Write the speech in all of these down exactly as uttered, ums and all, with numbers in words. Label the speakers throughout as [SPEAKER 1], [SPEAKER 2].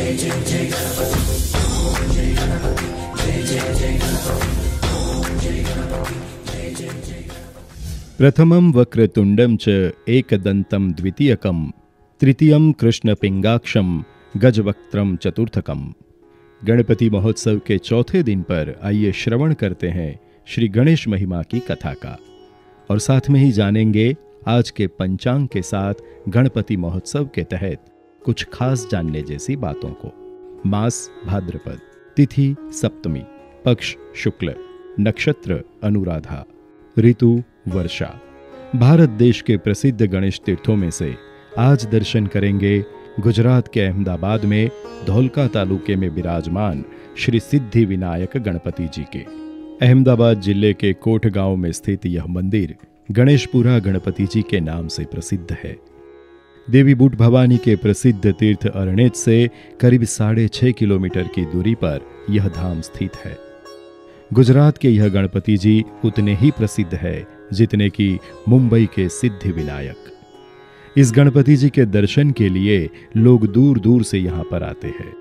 [SPEAKER 1] प्रथमं वक्रतुंडम च एकदंतं द्वितीयकं तृतीयं कृष्णपिंगाक्षम गजवक्त्रम चतुर्थकम। गणपति महोत्सव के चौथे दिन पर आइए श्रवण करते हैं श्री गणेश महिमा की कथा का, और साथ में ही जानेंगे आज के पंचांग के साथ गणपति महोत्सव के तहत कुछ खास जानने जैसी बातों को। मास भाद्रपद, तिथि सप्तमी, पक्ष शुक्ल, नक्षत्र अनुराधा, ऋतु वर्षा। भारत देश के प्रसिद्ध गणेश तीर्थों में से आज दर्शन करेंगे गुजरात के अहमदाबाद में धौलका तालुके में विराजमान श्री सिद्धि विनायक गणपति जी के। अहमदाबाद जिले के कोट गांव में स्थित यह मंदिर गणेशपुरा गणपति जी के नाम से प्रसिद्ध है। देवी बूट भवानी के प्रसिद्ध तीर्थ अरणेज से करीब साढ़े छह किलोमीटर की दूरी पर यह धाम स्थित है। गुजरात के यह गणपति जी उतने ही प्रसिद्ध है जितने कि मुंबई के सिद्धि विनायक। इस गणपति जी के दर्शन के लिए लोग दूर दूर से यहाँ पर आते हैं।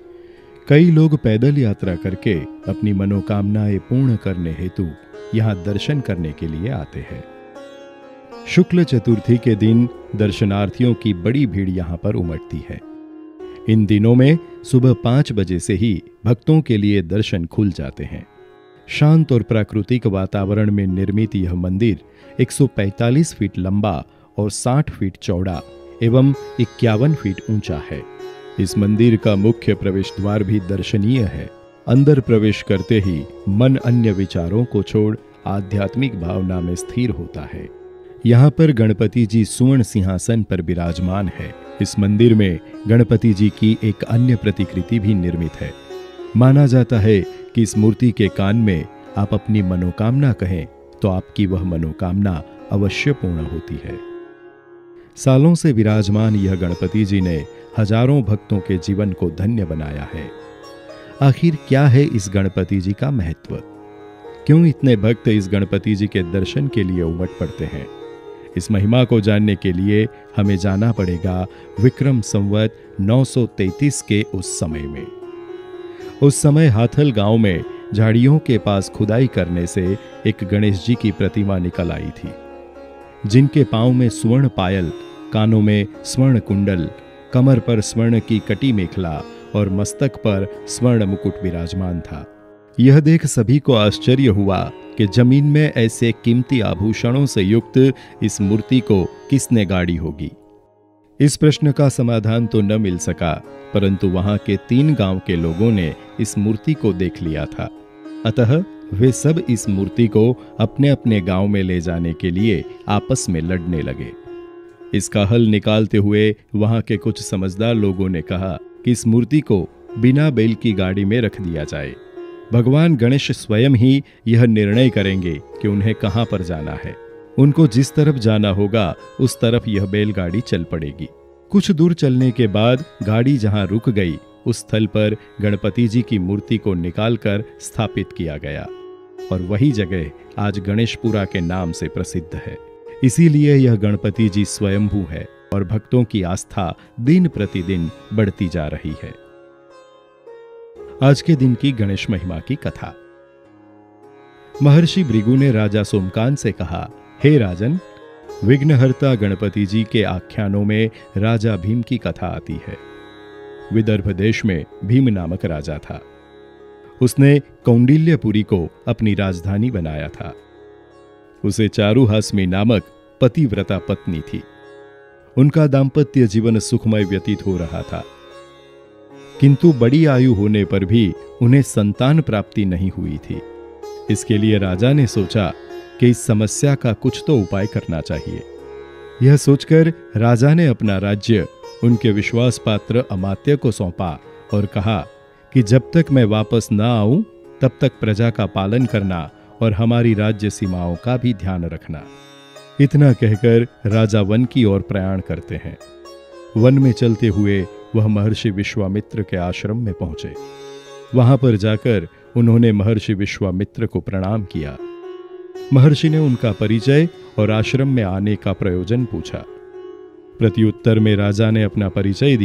[SPEAKER 1] कई लोग पैदल यात्रा करके अपनी मनोकामनाएं पूर्ण करने हेतु यहाँ दर्शन करने के लिए आते हैं। शुक्ल चतुर्थी के दिन दर्शनार्थियों की बड़ी भीड़ यहाँ पर उमड़ती है। इन दिनों में सुबह पाँच बजे से ही भक्तों के लिए दर्शन खुल जाते हैं। शांत और प्राकृतिक वातावरण में निर्मित यह मंदिर एक सौ पैंतालीस फीट लंबा और साठ फीट चौड़ा एवं इक्यावन फीट ऊंचा है। इस मंदिर का मुख्य प्रवेश द्वार भी दर्शनीय है। अंदर प्रवेश करते ही मन अन्य विचारों को छोड़ आध्यात्मिक भावना में स्थिर होता है। यहाँ पर गणपति जी सुवर्ण सिंहासन पर विराजमान है। इस मंदिर में गणपति जी की एक अन्य प्रतिकृति भी निर्मित है। माना जाता है कि इस मूर्ति के कान में आप अपनी मनोकामना कहें तो आपकी वह मनोकामना अवश्य पूर्ण होती है। सालों से विराजमान यह गणपति जी ने हजारों भक्तों के जीवन को धन्य बनाया है। आखिर क्या है इस गणपति जी का महत्व? क्यों इतने भक्त इस गणपति जी के दर्शन के लिए उमड़ पड़ते हैं? इस महिमा को जानने के लिए हमें जाना पड़ेगा विक्रम संवत नौ सौ तैंतीस के उस समय में। उस समय हाथल गांव में झाड़ियों के पास खुदाई करने से एक गणेश जी की प्रतिमा निकल आई थी, जिनके पांव में स्वर्ण पायल, कानों में स्वर्ण कुंडल, कमर पर स्वर्ण की कटी मेखला और मस्तक पर स्वर्ण मुकुट विराजमान था। यह देख सभी को आश्चर्य हुआ कि जमीन में ऐसे कीमती आभूषणों से युक्त इस मूर्ति को किसने गाड़ी होगी। इस प्रश्न का समाधान तो न मिल सका, परंतु वहां के तीन गांव के लोगों ने इस मूर्ति को देख लिया था। अतः वे सब इस मूर्ति को अपने अपने गांव में ले जाने के लिए आपस में लड़ने लगे। इसका हल निकालते हुए वहां के कुछ समझदार लोगों ने कहा कि इस मूर्ति को बिना बैल की गाड़ी में रख दिया जाए। भगवान गणेश स्वयं ही यह निर्णय करेंगे कि उन्हें कहां पर जाना है। उनको जिस तरफ जाना होगा उस तरफ यह बैलगाड़ी चल पड़ेगी। कुछ दूर चलने के बाद गाड़ी जहां रुक गई उस स्थल पर गणपति जी की मूर्ति को निकालकर स्थापित किया गया, और वही जगह आज गणेशपुरा के नाम से प्रसिद्ध है। इसीलिए यह गणपति जी स्वयंभू है और भक्तों की आस्था दिन प्रतिदिन बढ़ती जा रही है। आज के दिन की गणेश महिमा की कथा। महर्षि भृगु ने राजा सोमकान से कहा, हे राजन, विघ्नहर्ता गणपति जी के आख्यानों में राजा भीम की कथा आती है। विदर्भ देश में भीम नामक राजा था। उसने कौंडिल्यपुरी को अपनी राजधानी बनाया था। उसे चारुहास्मी नामक पतिव्रता पत्नी थी। उनका दांपत्य जीवन सुखमय व्यतीत हो रहा था, किंतु बड़ी आयु होने पर भी उन्हें संतान प्राप्ति नहीं हुई थी। इसके लिए राजा ने सोचा कि इस समस्या का कुछ तो उपाय करना चाहिए। यह सोचकर राजा ने अपना राज्य उनके विश्वास पात्र अमात्य को सौंपा और कहा कि जब तक मैं वापस न आऊं तब तक प्रजा का पालन करना और हमारी राज्य सीमाओं का भी ध्यान रखना। इतना कहकर राजा वन की ओर प्रयाण करते हैं। वन में चलते हुए वह महर्षि विश्वामित्र के आश्रम में पहुंचे। वहां पर जाकर उन्होंने महर्षि विश्वामित्र को प्रणाम किया। महर्षि ने उनका परिचय और आश्रम में आने का प्रयोजन पूछा। प्रत्युत्तर में राजा ने अपना परिचय दिया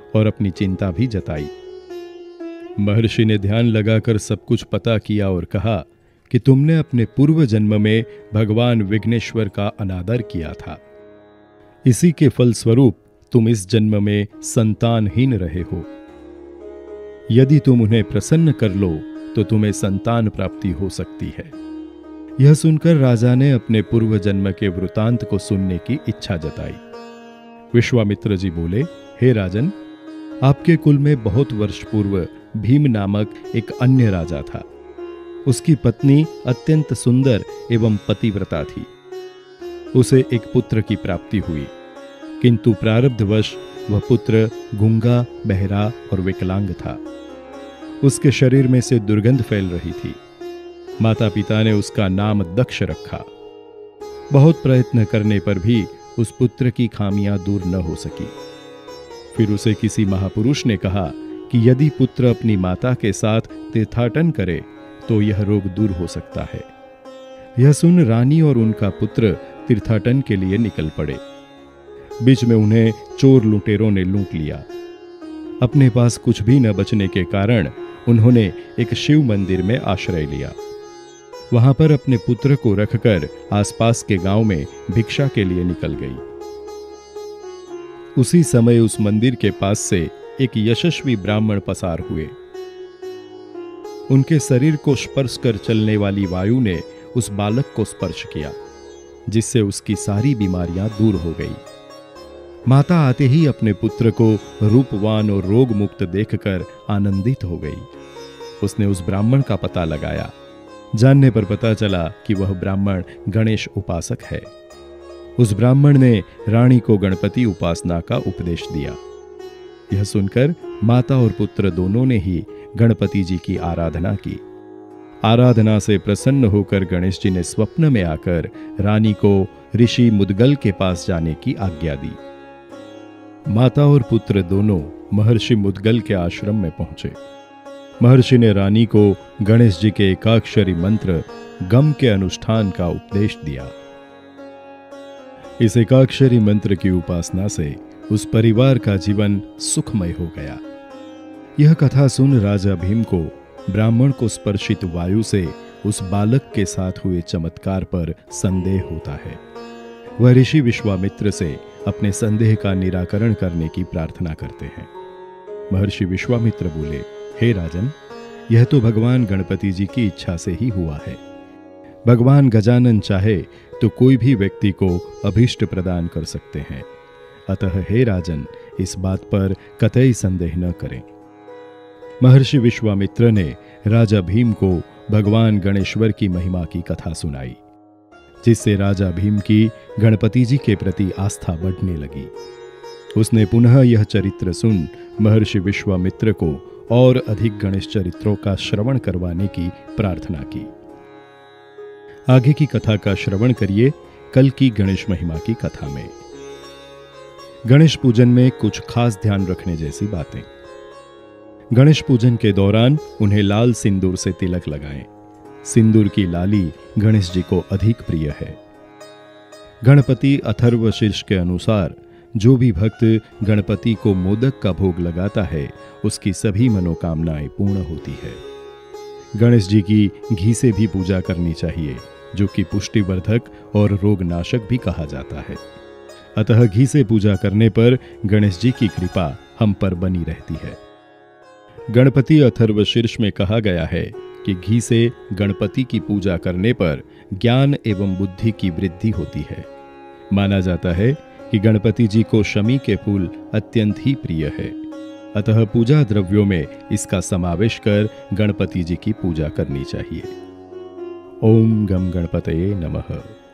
[SPEAKER 1] और अपनी चिंता भी जताई। महर्षि ने ध्यान लगाकर सब कुछ पता किया और कहा कि तुमने अपने पूर्व जन्म में भगवान विघ्नेश्वर का अनादर किया था। इसी के फलस्वरूप तुम इस जन्म में संतानहीन रहे हो। यदि तुम उन्हें प्रसन्न कर लो तो तुम्हें संतान प्राप्ति हो सकती है। यह सुनकर राजा ने अपने पूर्व जन्म के वृतांत को सुनने की इच्छा जताई। विश्वामित्र जी बोले, हे राजन, आपके कुल में बहुत वर्ष पूर्व भीम नामक एक अन्य राजा था। उसकी पत्नी अत्यंत सुंदर एवं पतिव्रता थी। उसे एक पुत्र की प्राप्ति हुई, किंतु प्रारब्धवश वह पुत्र गूंगा, बहरा और विकलांग था। उसके शरीर में से दुर्गंध फैल रही थी। माता पिता ने उसका नाम दक्ष रखा। बहुत प्रयत्न करने पर भी उस पुत्र की खामियां दूर न हो सकी। फिर उसे किसी महापुरुष ने कहा कि यदि पुत्र अपनी माता के साथ तीर्थाटन करे तो यह रोग दूर हो सकता है। यह सुन रानी और उनका पुत्र तीर्थाटन के लिए निकल पड़े। बीच में उन्हें चोर लुटेरों ने लूट लिया। अपने पास कुछ भी न बचने के कारण उन्होंने एक शिव मंदिर में आश्रय लिया। वहां पर अपने पुत्र को रखकर आसपास के गांव में भिक्षा के लिए निकल गई। उसी समय उस मंदिर के पास से एक यशस्वी ब्राह्मण पसार हुए। उनके शरीर को स्पर्श कर चलने वाली वायु ने उस बालक को स्पर्श किया, जिससे उसकी सारी बीमारियां दूर हो गई। माता आते ही अपने पुत्र को रूपवान और रोग मुक्त देखकर आनंदित हो गई। उसने उस ब्राह्मण का पता लगाया। जानने पर पता चला कि वह ब्राह्मण गणेश उपासक है। उस ब्राह्मण ने रानी को गणपति उपासना का उपदेश दिया। यह सुनकर माता और पुत्र दोनों ने ही गणपति जी की आराधना की। आराधना से प्रसन्न होकर गणेश जी ने स्वप्न में आकर रानी को ऋषि मुद्गल के पास जाने की आज्ञा दी। माता और पुत्र दोनों महर्षि मुद्गल के आश्रम में पहुंचे। महर्षि ने रानी को गणेश जी के एकाक्षरी मंत्र गम के अनुष्ठान का उपदेश दिया। इस एकाक्षरी मंत्र की उपासना से उस परिवार का जीवन सुखमय हो गया। यह कथा सुन राजा भीम को ब्राह्मण को स्पर्शित वायु से उस बालक के साथ हुए चमत्कार पर संदेह होता है। वह ऋषि विश्वामित्र से अपने संदेह का निराकरण करने की प्रार्थना करते हैं। महर्षि विश्वामित्र बोले, हे राजन, यह तो भगवान गणपति जी की इच्छा से ही हुआ है। भगवान गजानन चाहे तो कोई भी व्यक्ति को अभीष्ट प्रदान कर सकते हैं। अतः हे राजन, इस बात पर कतई संदेह न करें। महर्षि विश्वामित्र ने राजा भीम को भगवान गणेश्वर की महिमा की कथा सुनाई, जिससे राजा भीम की गणपति जी के प्रति आस्था बढ़ने लगी। उसने पुनः यह चरित्र सुन महर्षि विश्वामित्र को और अधिक गणेश चरित्रों का श्रवण करवाने की प्रार्थना की। आगे की कथा का श्रवण करिए कल की गणेश महिमा की कथा में। गणेश पूजन में कुछ खास ध्यान रखने जैसी बातें। गणेश पूजन के दौरान उन्हें लाल सिंदूर से तिलक लगाएं। सिंदूर की लाली गणेश जी को अधिक प्रिय है। गणपति अथर्वशीर्ष के अनुसार जो भी भक्त गणपति को मोदक का भोग लगाता है, उसकी सभी मनोकामनाएं पूर्ण होती है। गणेश जी की घी से भी पूजा करनी चाहिए, जो कि पुष्टिवर्धक और रोगनाशक भी कहा जाता है। अतः घी से पूजा करने पर गणेश जी की कृपा हम पर बनी रहती है। गणपति अथर्वशीर्ष में कहा गया है कि घी से गणपति की पूजा करने पर ज्ञान एवं बुद्धि की वृद्धि होती है। माना जाता है कि गणपति जी को शमी के फूल अत्यंत ही प्रिय है। अतः पूजा द्रव्यों में इसका समावेश कर गणपति जी की पूजा करनी चाहिए। ओम गम गणपतये नमः।